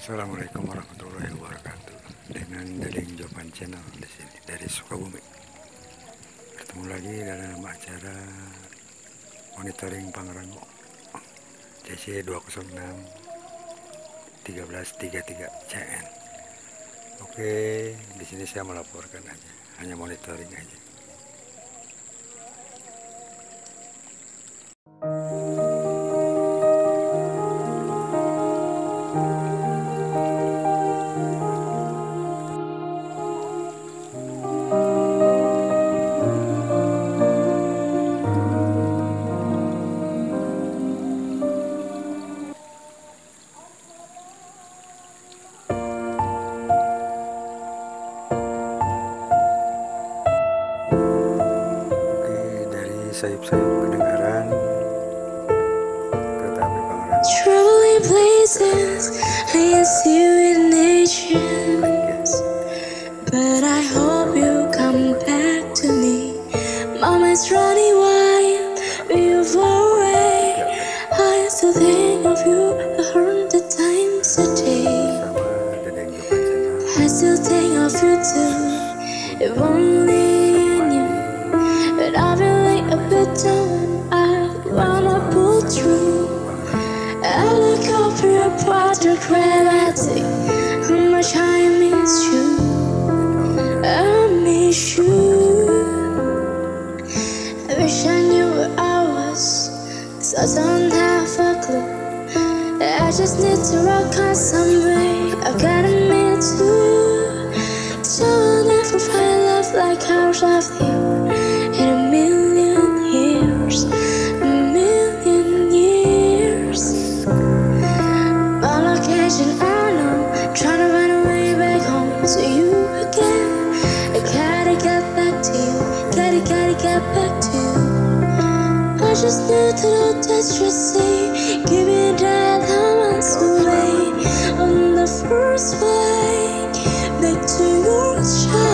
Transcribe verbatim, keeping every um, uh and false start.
Assalamualaikum warahmatullahi wabarakatuh. Dengan Daling Jawaban Channel di sini dari Sukabumi. Bertemu lagi dalam acara monitoring Pangrango C C dua nol enam tiga belas tiga tiga C N. Oke, di sini saya melaporkan aja, hanya monitoring aja. Sayup-sayup kedengaran kereta api Pangrango. Traveling places, I see you in nature, but I hope you come back to me. Mama's running wild, we're far away. I still think of you a hundred times a day. I still think of you too, if only you knew. But I've been like a bit down, I wanna pull through. I look up your portrait gravity, how much I miss you, I miss you. I wish I knew where I was, 'cause I don't have a clue. I just need to rock on some way, I've gotta meet you. So I'll never find love like ours I've you in a million years, a million years. On occasion I know, trying to run away back home to you again. I gotta get back to you, gotta, gotta get back to you. I just need to know that you say, give me that I'm on the way, on the first flight back to your child.